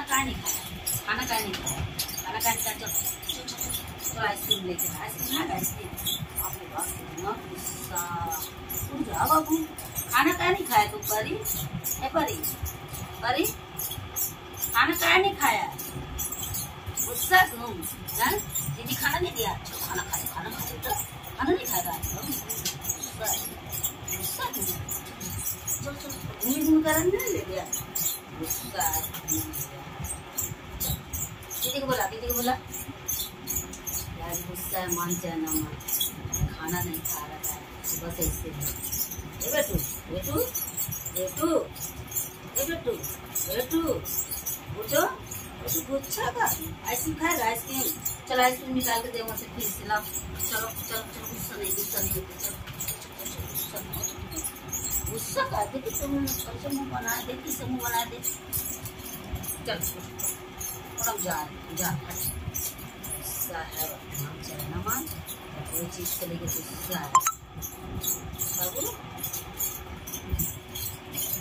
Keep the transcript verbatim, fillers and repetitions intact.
का नहीं खाया, खाना का नहीं खाया, खाना का नहीं खाया। चलो तो आइसक्रीम लेके आइसक्रीम ना आइसक्रीम आपके पास कितना गुस्सा। उठ जा बाबू, खाना का नहीं खाया तुम परी? ए परी, परी खाना का नहीं खाया? गुस्सा तुम? दीदी खाना नहीं दिया? अच्छा खाना खाए, खाना खाए तो खाना नहीं खाएगा। गुस्सा तुम? चलो चलो घूम घूम कर नहीं ले गया। गुस्सा दीदी को बोला, दीदी को बोला यार गुस्सा है, मान जाए ना मान, खाना नहीं खा रहा है सुबह से इससे। बेटू बेटू बेटू बेटू बेटू उठो, बेटू गुस्सा का आइसक्रीम खाएगा? आइसक्रीम चलो आइसक्रीम निकाल के दे वहाँ से फ्रिज से लाओ। चलो चलो चलो गुस्सा नहीं, गुस्सा नहीं, गुस्सा का देखी तुम कैसे मुँह बना, देखी से मुँह बना दे। चल और जा जा, गुस्सा है ना मान, कोई चीज के लिए गुस्सा है।